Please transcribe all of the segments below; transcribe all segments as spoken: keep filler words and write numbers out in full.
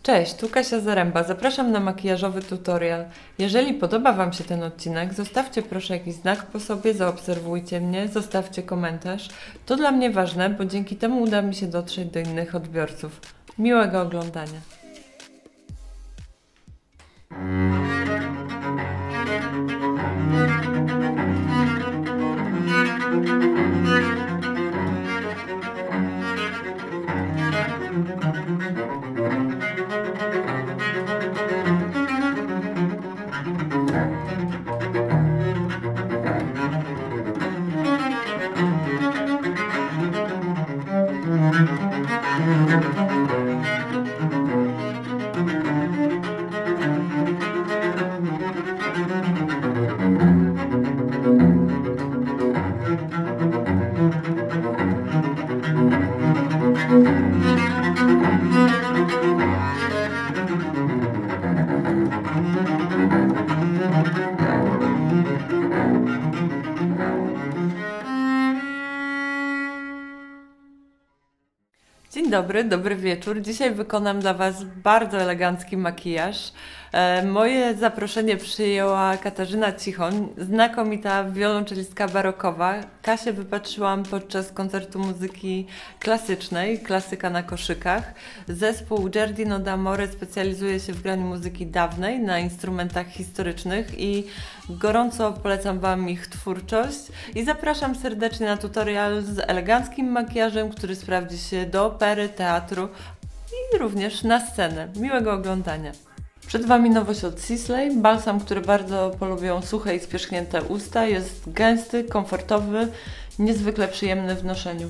Cześć, tu Kasia Zaręba. Zapraszam na makijażowy tutorial. Jeżeli podoba Wam się ten odcinek, zostawcie proszę jakiś znak po sobie, zaobserwujcie mnie, zostawcie komentarz. To dla mnie ważne, bo dzięki temu uda mi się dotrzeć do innych odbiorców. Miłego oglądania. Dzień dobry, dobry wieczór. Dzisiaj wykonam dla Was bardzo elegancki makijaż. E, moje zaproszenie przyjęła Katarzyna Cichoń, znakomita wiolonczelistka barokowa. Kasię wypatrzyłam podczas koncertu muzyki klasycznej, klasyka na koszykach. Zespół Giardino d'Amore specjalizuje się w graniu muzyki dawnej na instrumentach historycznych i gorąco polecam Wam ich twórczość i zapraszam serdecznie na tutorial z eleganckim makijażem, który sprawdzi się do opery, teatru i również na scenę. Miłego oglądania. Przed Wami nowość od Sisley, balsam, który bardzo polubią suche i spierzchnięte usta. Jest gęsty, komfortowy, niezwykle przyjemny w noszeniu.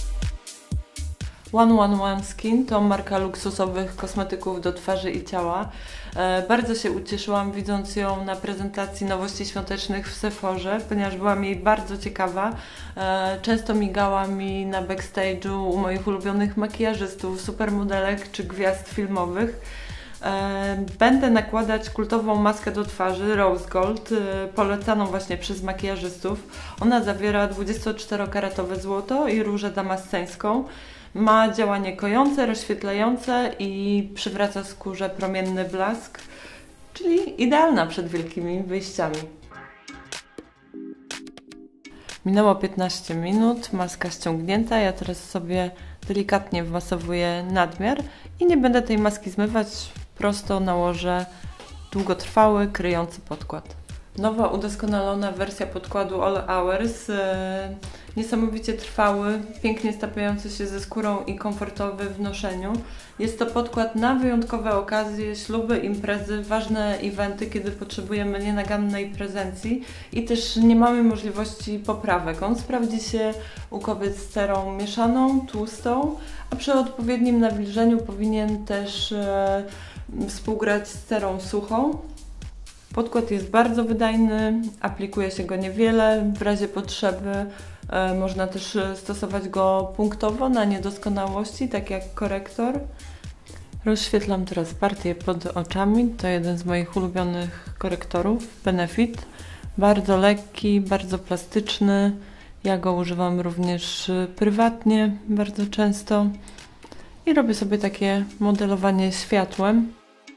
One One One Skin to marka luksusowych kosmetyków do twarzy i ciała. E, bardzo się ucieszyłam, widząc ją na prezentacji nowości świątecznych w Sephorze, ponieważ byłam jej bardzo ciekawa. E, często migała mi na backstage'u u moich ulubionych makijażystów, supermodelek czy gwiazd filmowych. E, będę nakładać kultową maskę do twarzy Rose Gold, e, polecaną właśnie przez makijażystów. Ona zawiera dwudziestoczterokaratowe złoto i różę damasceńską. Ma działanie kojące, rozświetlające i przywraca skórze promienny blask, czyli idealna przed wielkimi wyjściami. Minęło piętnaście minut, maska ściągnięta, ja teraz sobie delikatnie wmasowuję nadmiar i nie będę tej maski zmywać, prosto nałożę długotrwały, kryjący podkład. Nowa, udoskonalona wersja podkładu All Hours, yy, niesamowicie trwały, pięknie stapiający się ze skórą i komfortowy w noszeniu. Jest to podkład na wyjątkowe okazje, śluby, imprezy, ważne eventy, kiedy potrzebujemy nienagannej prezencji i też nie mamy możliwości poprawek. On sprawdzi się u kobiet z cerą mieszaną, tłustą, a przy odpowiednim nawilżeniu powinien też yy, współgrać z cerą suchą. Podkład jest bardzo wydajny, aplikuje się go niewiele, w razie potrzeby e, można też stosować go punktowo na niedoskonałości, tak jak korektor. Rozświetlam teraz partię pod oczami, to jeden z moich ulubionych korektorów, Benefit. Bardzo lekki, bardzo plastyczny, ja go używam również prywatnie bardzo często i robię sobie takie modelowanie światłem.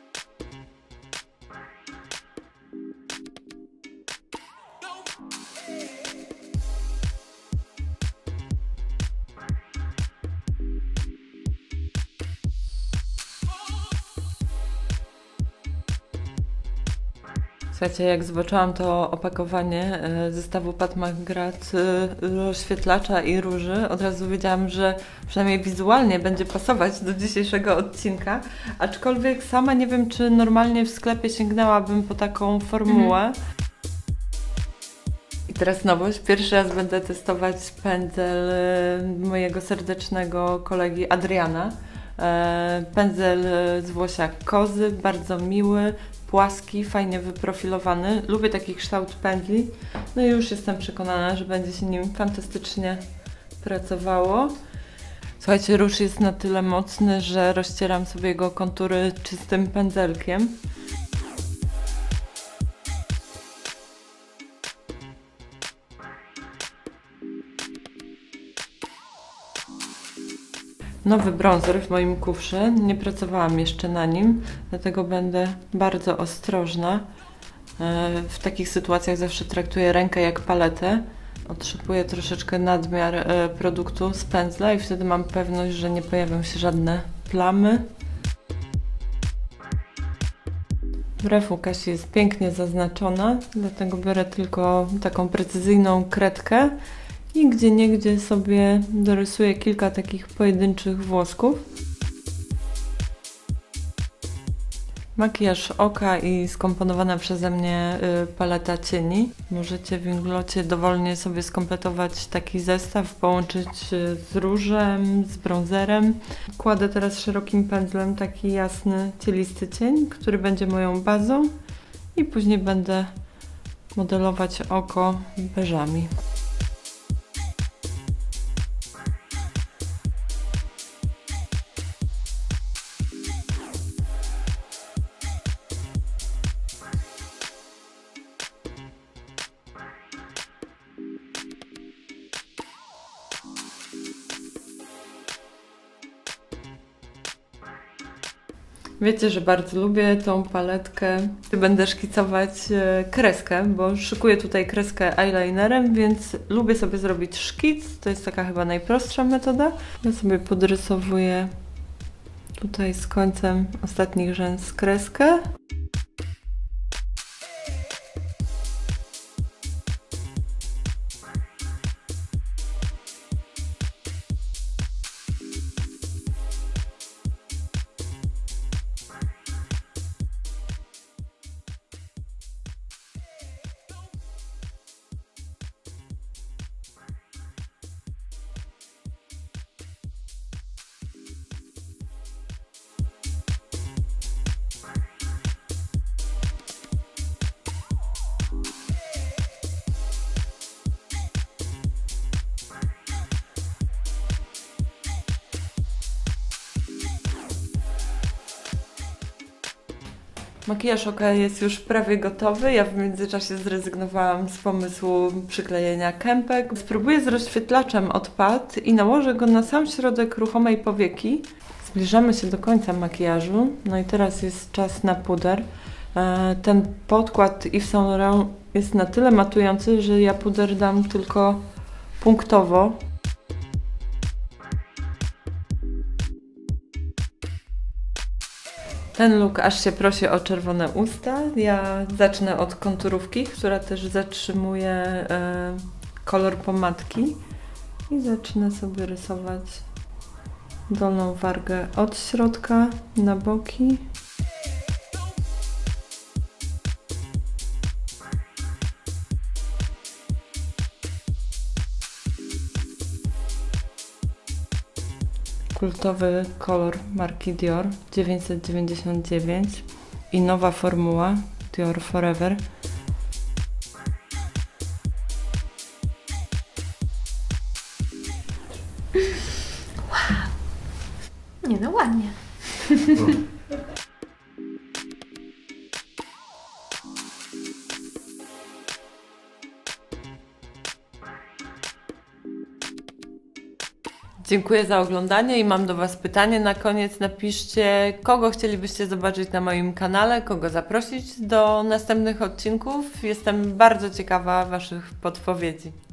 Słuchajcie, jak zobaczyłam to opakowanie zestawu Pat McGrath rozświetlacza i róży, od razu wiedziałam, że przynajmniej wizualnie będzie pasować do dzisiejszego odcinka, aczkolwiek sama nie wiem, czy normalnie w sklepie sięgnęłabym po taką formułę. Mhm. I teraz nowość, pierwszy raz będę testować pędzel mojego serdecznego kolegi Adriana. Pędzel z włosia kozy, bardzo miły, płaski, fajnie wyprofilowany. Lubię taki kształt pędzli. No i już jestem przekonana, że będzie się nim fantastycznie pracowało. Słuchajcie, róż jest na tyle mocny, że rozcieram sobie jego kontury czystym pędzelkiem. Nowy bronzer w moim kufrze. Nie pracowałam jeszcze na nim, dlatego będę bardzo ostrożna. W takich sytuacjach zawsze traktuję rękę jak paletę. Otrzypuję troszeczkę nadmiar produktu z pędzla i wtedy mam pewność, że nie pojawią się żadne plamy. Brew u Kasi jest pięknie zaznaczona, dlatego biorę tylko taką precyzyjną kredkę i gdzieniegdzie sobie dorysuję kilka takich pojedynczych włosków. Makijaż oka i skomponowana przeze mnie paleta cieni. Możecie w Inglocie dowolnie sobie skompletować taki zestaw, połączyć z różem, z bronzerem. Kładę teraz szerokim pędzlem taki jasny, cielisty cień, który będzie moją bazą i później będę modelować oko beżami. Wiecie, że bardzo lubię tą paletkę. Będę szkicować kreskę, bo szykuję tutaj kreskę eyelinerem, więc lubię sobie zrobić szkic. To jest taka chyba najprostsza metoda. Ja sobie podrysowuję tutaj z końcem ostatnich rzęs kreskę. Makijaż oka jest już prawie gotowy. Ja w międzyczasie zrezygnowałam z pomysłu przyklejenia kępek. Spróbuję z rozświetlaczem od Pat i nałożę go na sam środek ruchomej powieki. Zbliżamy się do końca makijażu. No i teraz jest czas na puder. Ten podkład Yves Saint Laurent jest na tyle matujący, że ja puder dam tylko punktowo. Ten look aż się prosi o czerwone usta. Ja zacznę od konturówki, która też zatrzymuje e, kolor pomadki. I zacznę sobie rysować dolną wargę od środka na boki. Kultowy kolor marki Dior dziewięćset dziewięćdziesiąt dziewięć i nowa formuła Dior Forever. Wow. Nie no, ładnie. Dziękuję za oglądanie i mam do Was pytanie na koniec. Napiszcie, kogo chcielibyście zobaczyć na moim kanale, kogo zaprosić do następnych odcinków. Jestem bardzo ciekawa Waszych podpowiedzi.